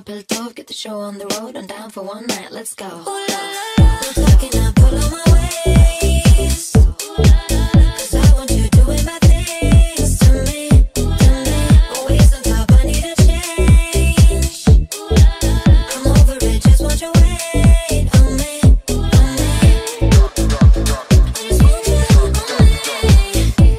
built off, get the show on the road. I'm down for one night, let's go. Ooh la la, no talking, I pull on my waist. Cause I want you doing my things to me, to me. Always on top, I need a change. I'm over it, just want your weight on me, on me. I just want you on me.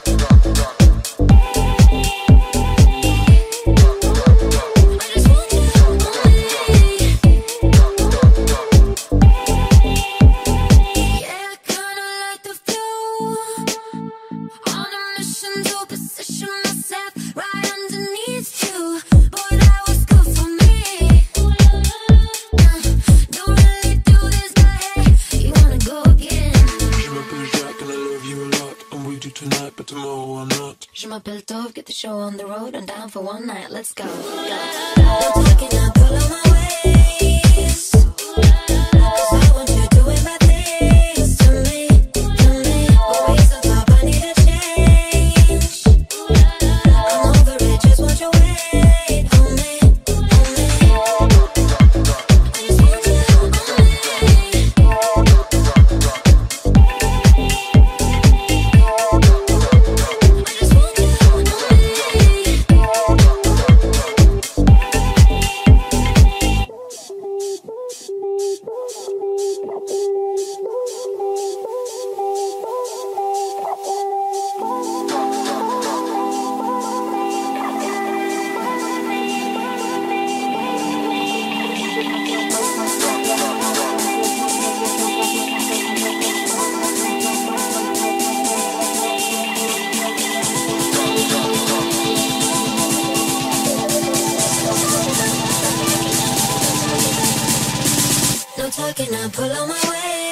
Je m'appelle Tove, get the show on the road. I'm down for one night, let's go. No talking, I pull on my waist. Cause I want you doing my things to me, to me. Always on top, I need a change. I'm over it, just want your weight on me, on me. I just want you on me. No talking, I pull on my way.